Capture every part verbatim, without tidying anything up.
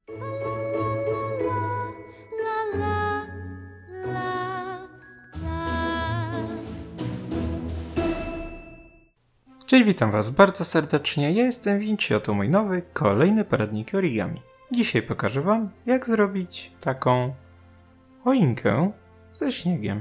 Cześć, witam Was bardzo serdecznie, ja jestem Vinci, a to mój nowy, kolejny poradnik origami. Dzisiaj pokażę Wam, jak zrobić taką choinkę ze śniegiem.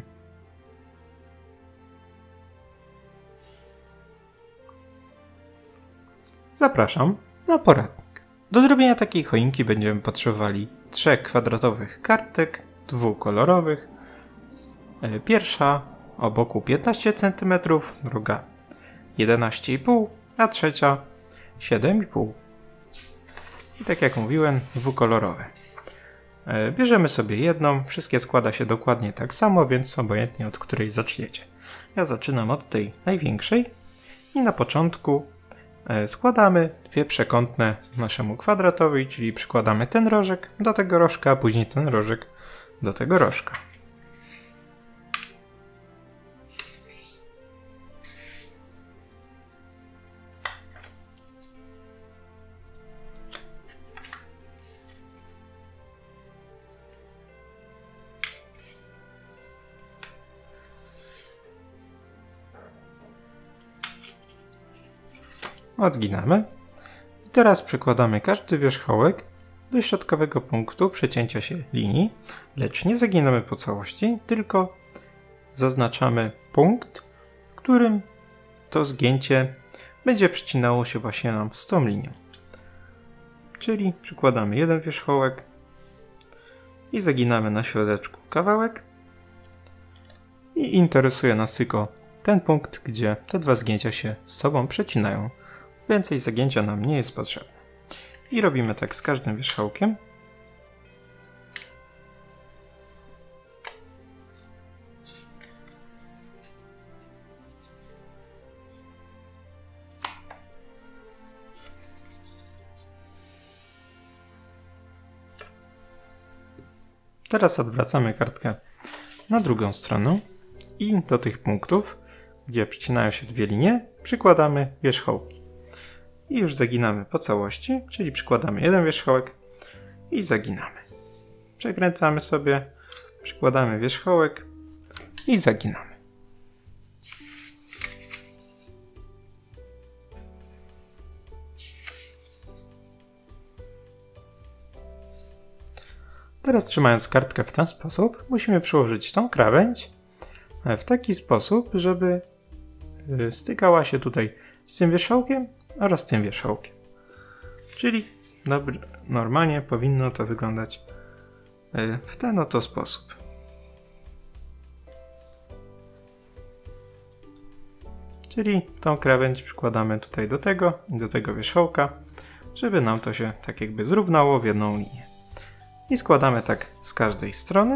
Zapraszam na poradnik. Do zrobienia takiej choinki będziemy potrzebowali trzech kwadratowych kartek, dwukolorowych. Pierwsza o boku piętnaście centymetrów, druga jedenaście i pół, a trzecia siedem i pół. I tak jak mówiłem, dwukolorowe. Bierzemy sobie jedną, wszystkie składa się dokładnie tak samo, więc obojętnie od której zaczniecie. Ja zaczynam od tej największej i na początku składamy dwie przekątne naszemu kwadratowi, czyli przykładamy ten rożek do tego rożka, a później ten rożek do tego rożka. Odginamy i teraz przykładamy każdy wierzchołek do środkowego punktu przecięcia się linii, lecz nie zaginamy po całości, tylko zaznaczamy punkt, w którym to zgięcie będzie przecinało się właśnie nam z tą linią. Czyli przykładamy jeden wierzchołek i zaginamy na środeczku kawałek i interesuje nas tylko ten punkt, gdzie te dwa zgięcia się z sobą przecinają. Więcej zagięcia nam nie jest potrzebne. I robimy tak z każdym wierzchołkiem. Teraz odwracamy kartkę na drugą stronę i do tych punktów, gdzie przecinają się dwie linie, przykładamy wierzchołki. I już zaginamy po całości, czyli przykładamy jeden wierzchołek i zaginamy. Przekręcamy sobie, przykładamy wierzchołek i zaginamy. Teraz trzymając kartkę w ten sposób, musimy przyłożyć tą krawędź w taki sposób, żeby stykała się tutaj z tym wierzchołkiem oraz tym wierzchołkiem. Czyli dobry, normalnie powinno to wyglądać w ten oto sposób. Czyli tą krawędź przykładamy tutaj do tego i do tego wierzchołka, żeby nam to się tak jakby zrównało w jedną linię. I składamy tak z każdej strony.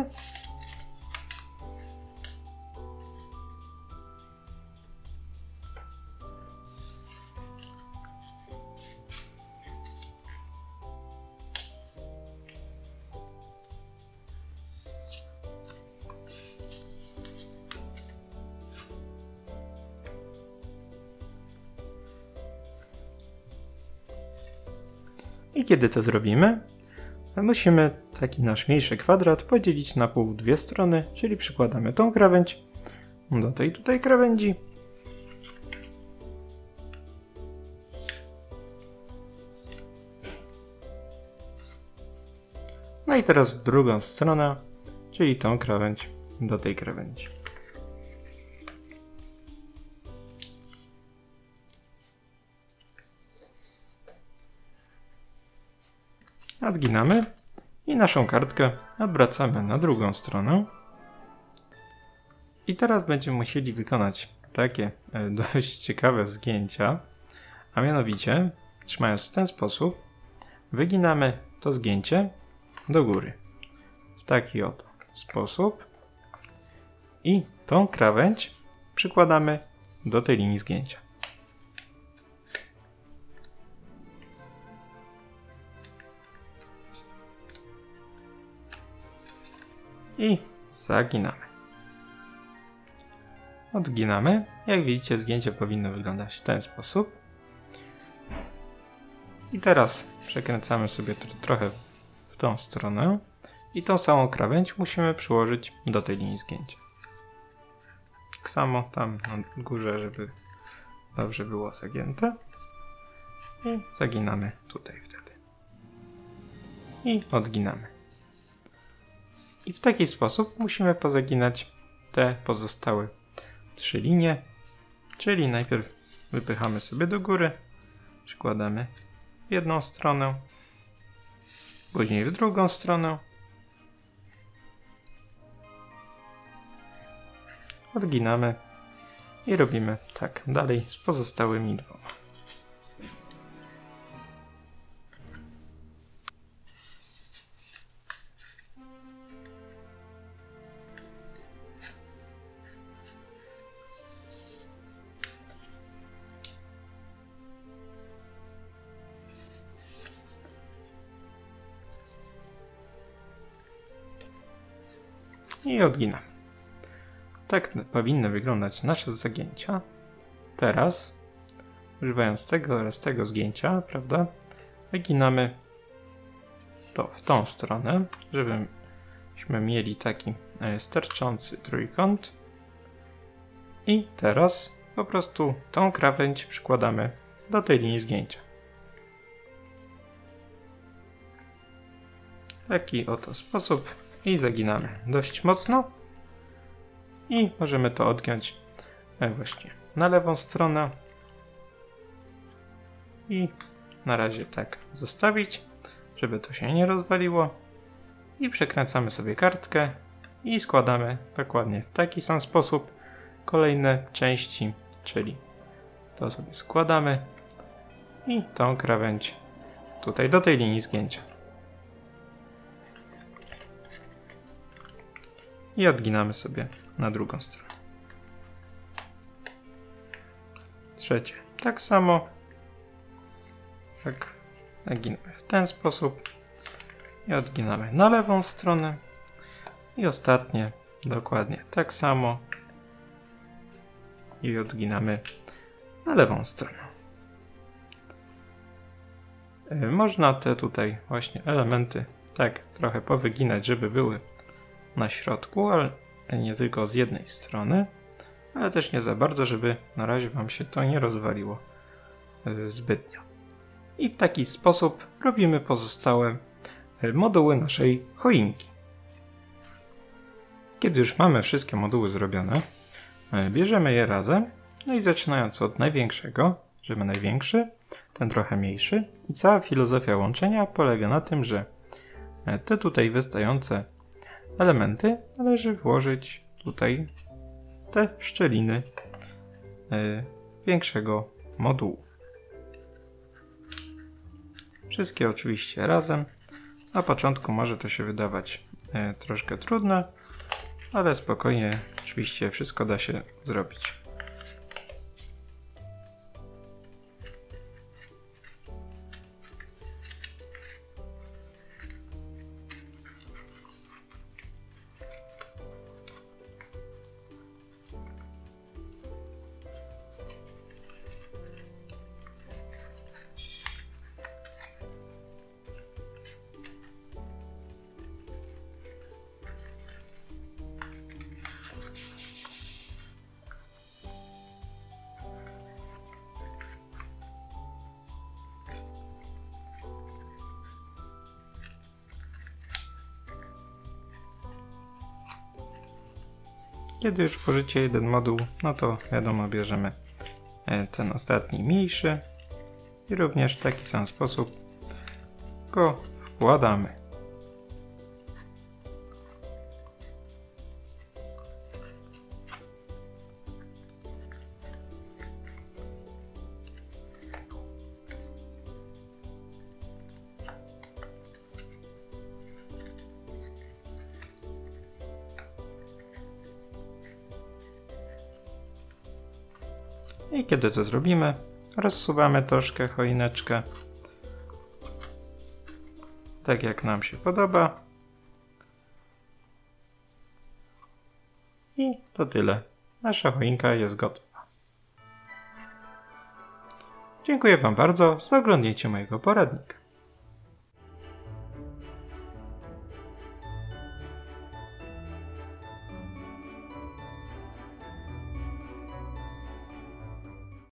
I kiedy to zrobimy, musimy taki nasz mniejszy kwadrat podzielić na pół dwie strony, czyli przykładamy tą krawędź do tej tutaj krawędzi. No i teraz w drugą stronę, czyli tą krawędź do tej krawędzi. Odginamy i naszą kartkę odwracamy na drugą stronę. I teraz będziemy musieli wykonać takie dość ciekawe zgięcia, a mianowicie, trzymając w ten sposób, wyginamy to zgięcie do góry. W taki oto sposób. I tą krawędź przykładamy do tej linii zgięcia. I zaginamy. Odginamy. Jak widzicie, zgięcie powinno wyglądać w ten sposób. I teraz przekręcamy sobie to trochę w tą stronę i tą samą krawędź musimy przyłożyć do tej linii zgięcia. Tak samo tam na górze, żeby dobrze było zagięte. I zaginamy tutaj wtedy. I odginamy. I w taki sposób musimy pozaginać te pozostałe trzy linie. Czyli najpierw wypychamy sobie do góry, przykładamy w jedną stronę, później w drugą stronę, odginamy i robimy tak dalej z pozostałymi dwoma. I odginamy. Tak powinny wyglądać nasze zagięcia. Teraz, używając tego oraz tego zgięcia, prawda, wyginamy to w tą stronę, żebyśmy mieli taki sterczący trójkąt. I teraz po prostu tą krawędź przykładamy do tej linii zgięcia. W taki oto sposób i zaginamy dość mocno. I możemy to odgiąć właśnie na lewą stronę. I na razie tak zostawić, żeby to się nie rozwaliło. I przekręcamy sobie kartkę i składamy dokładnie w taki sam sposób kolejne części, czyli to sobie składamy i tą krawędź tutaj do tej linii zgięcia. I odginamy sobie na drugą stronę. Trzecie tak samo. Tak, naginamy w ten sposób i odginamy na lewą stronę. I ostatnie dokładnie tak samo i odginamy na lewą stronę. Można te tutaj właśnie elementy tak trochę powyginać, żeby były na środku, ale nie tylko z jednej strony, ale też nie za bardzo, żeby na razie Wam się to nie rozwaliło zbytnio. I w taki sposób robimy pozostałe moduły naszej choinki. Kiedy już mamy wszystkie moduły zrobione, bierzemy je razem, no i zaczynając od największego, żeby największy, ten trochę mniejszy. I cała filozofia łączenia polega na tym, że te tutaj wystające elementy należy włożyć tutaj te szczeliny większego modułu. Wszystkie oczywiście razem. Na początku może to się wydawać troszkę trudne, ale spokojnie, oczywiście wszystko da się zrobić. Kiedy już włożycie jeden moduł, no to wiadomo, bierzemy ten ostatni mniejszy i również w taki sam sposób go wkładamy. I kiedy to zrobimy, rozsuwamy troszkę choineczkę, tak jak nam się podoba. I to tyle. Nasza choinka jest gotowa. Dziękuję Wam bardzo za oglądnięcie mojego poradnika.